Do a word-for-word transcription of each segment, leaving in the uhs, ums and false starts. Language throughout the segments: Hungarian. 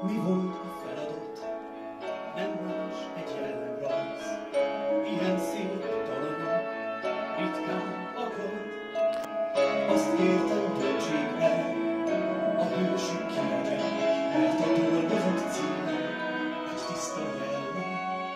Mi volt a feladat? Nem más egy jellegrajz. Ilyen szép talanyok ritkán akad. Azt kértem, töltsék el, a hősük ki legyen, mert a dolgozat címe egy tiszta jellem.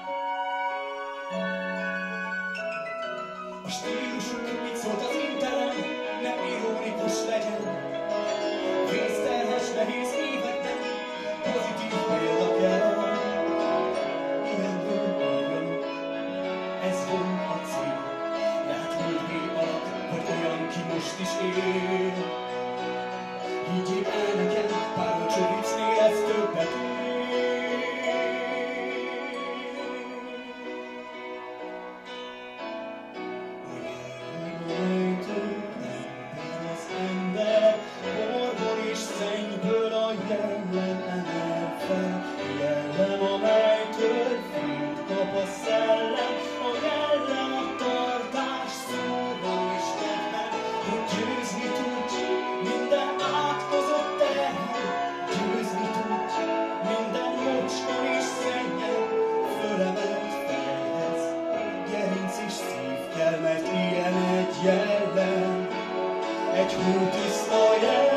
A stílusuk mit szólt az interen, ne ironikus legyen. Vészterhes, nehéz években pozitív példa kell. Ilyen bőrülök, ez volt a cél. Lehet múltvé alatt, hogy olyan ki most is él. Higgyék el nekem, pár olcsó viccnél ez többet ér. A jellemajtól ember az ember, borból és szennyből a jellem emel fel. Jellem, amelytől fényt kap a szellem, a jellem a tartás szóban és tetben, hogy győzni tudj minden átkozott terhen, győzni tudj minden mocskon és szennyen, fölemelt fejhez, gerinc és szív kell, mert ilyen egy jellem, egy hótiszta jellem.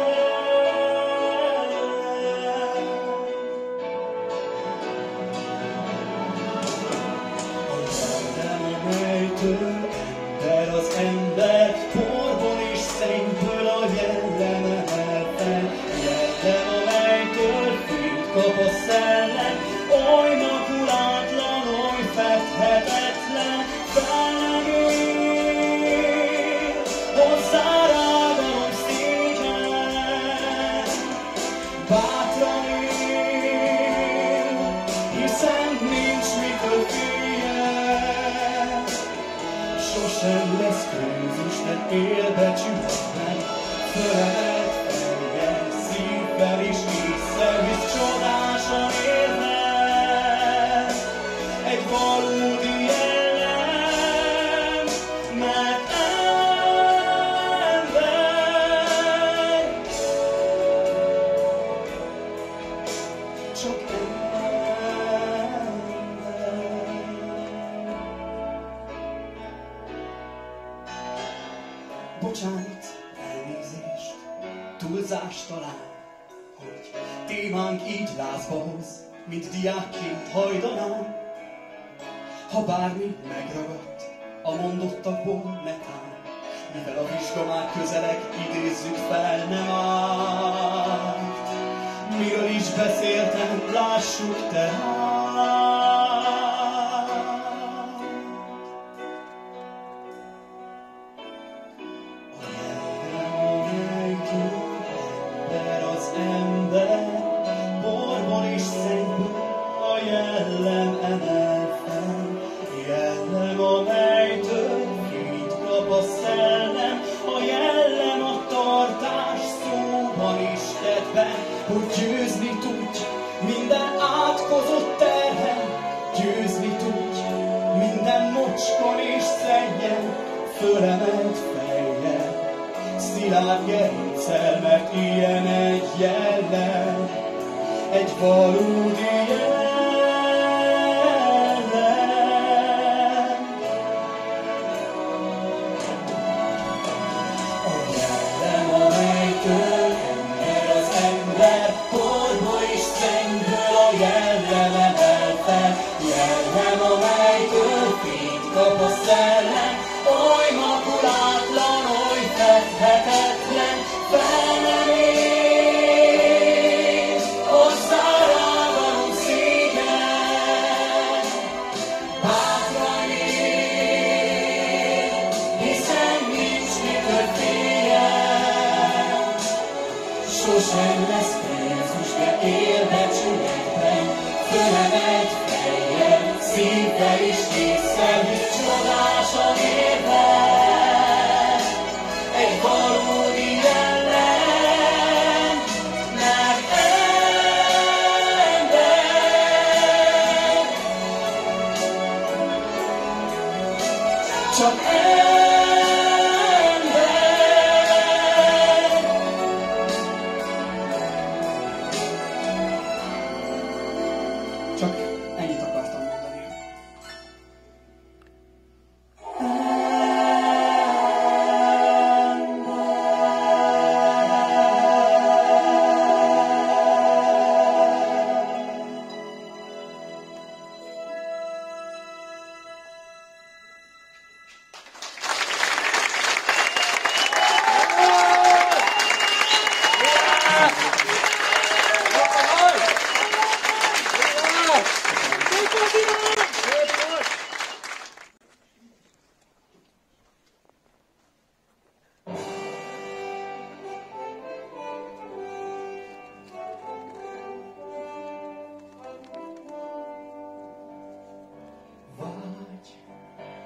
A jellem, amelytől ember az ember, porból és szennyből a jellem emel fel. Jellem, amelytől fényt kap a szellem, oly makulátlan, oly fedhetetlen, fel nem ér, hozzá rágalom szégyen, bátran él, hiszen nincs mitől féljen. Sosem lesz Krisztusnak él becsületlen, fölemelt fejjel, szívvel és ésszel, hisz csodásan élhet. Egy valódi jellem, mert ember, csak ember. Bocsánat, elnézést, túlzás talán, hogy témánk így lázba hoz, mint diákként hajdanán. Ha bármi megragadt a mondottakból, netán, mivel a vizsga már közeleg, idézzük fel, nem árt. Miről is beszéltem, lássuk tehát. A jellem, amelytől ember az ember, borból és szennyből a jellem emel fel. Jellem, amelytől fényt kap a szellem, a jellem a tartás szóban és tettben, hogy győzni tudj minden átkozott terhen, győzni tudj minden mocskon és szennyen, fölemelt fejjel, szilárd gerinccel, mert ilyen egy jellem, egy valódi jellem. A jellem, amelytől ember az ember, porból és szennyből a jellem emel fel. Jellem, amelytől fényt kap a szellem, oly makulátlan, oly fedhetetlen, fel nem ér, hozzá rágalom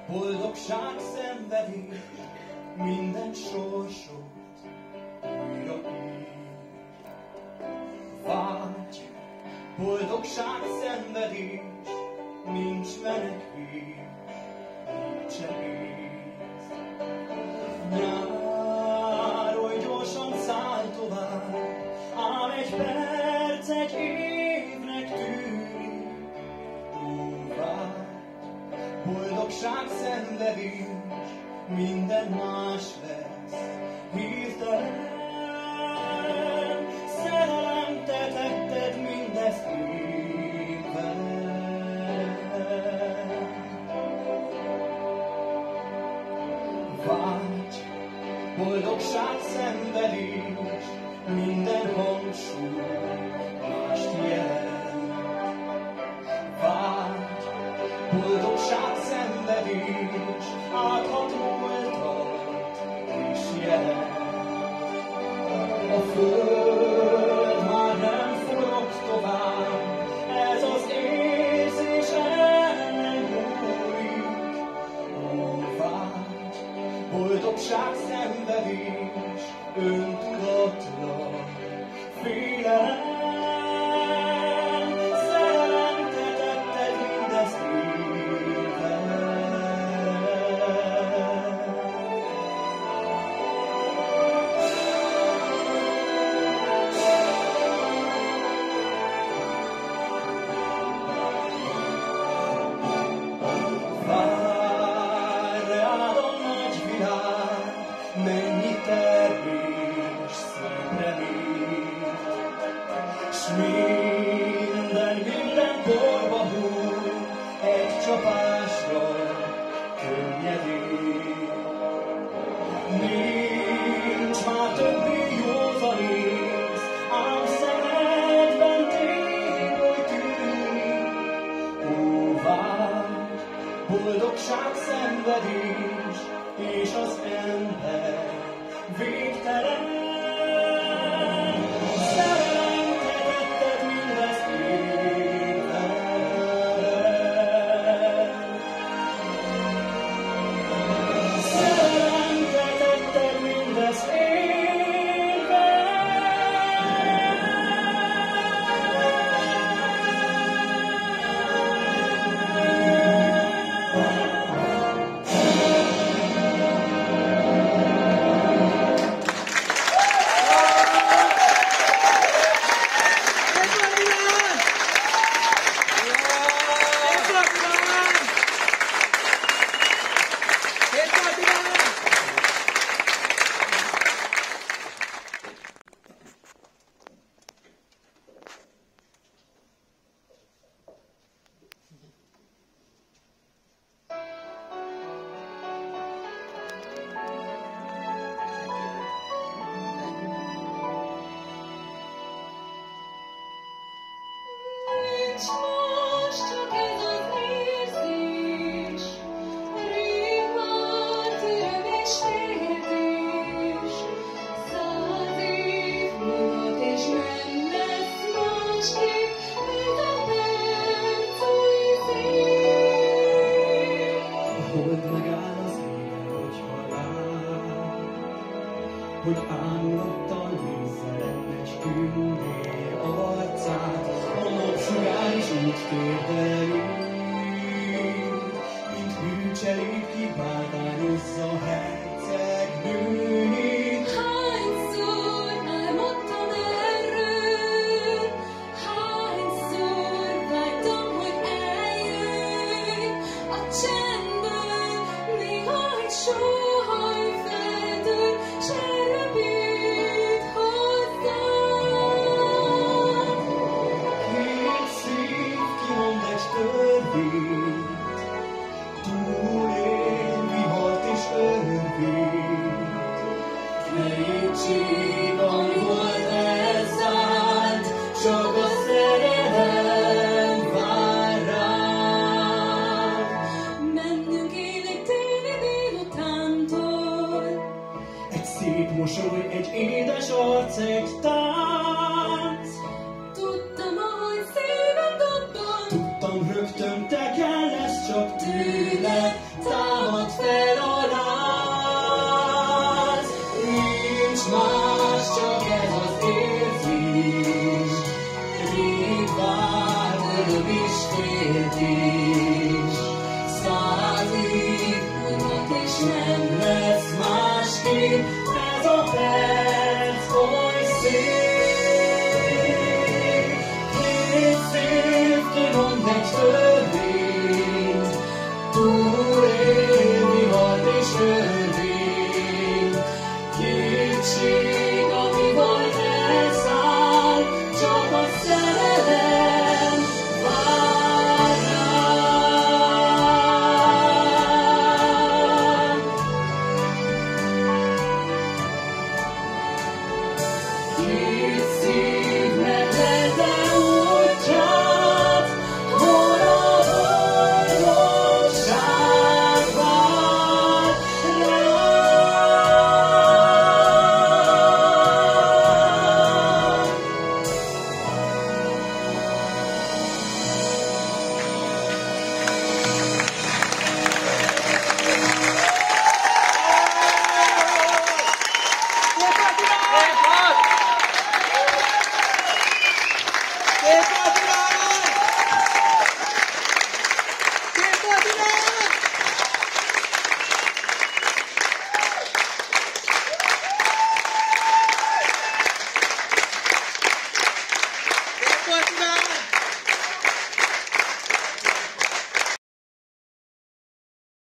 boldogság szenvedés, minden sorsot újra ír. Vágy, boldogság szenvedés, nincs menekvés, nincsen ész. Nyár oly gyorsan száll tovább, ám egy perc egy évnek tűnik. Ó, vágy, boldogság szenvedés, minden más lesz hirtelen. Szerelem, te tetted mindezt én velem. Vágy, boldogság szenvedés, minden hangsúly mást jelent. Vágy, boldogság szenvedés, átható múltat is jelent. A föld már nem forog tovább, ez az érzés el nem múlik. Ó, vágy, boldogság szenvedés, öntudatlan félelem. Szerelem, te tetted mindezt én velem. Várj rád a nagy világ, mennyi termés szép remény, s minden, minden porba hull, egy csapásra könnyedén. Nincs már többi józanész, ám szemedben tényleg oly tűnik. Ó, vágy, boldogság szenvedés, és az ember végtelen. Szerelem, te tetted mindezt én velem. Szerelem, te tetted mindezt én velem. Száz év múlott és nem lesz más.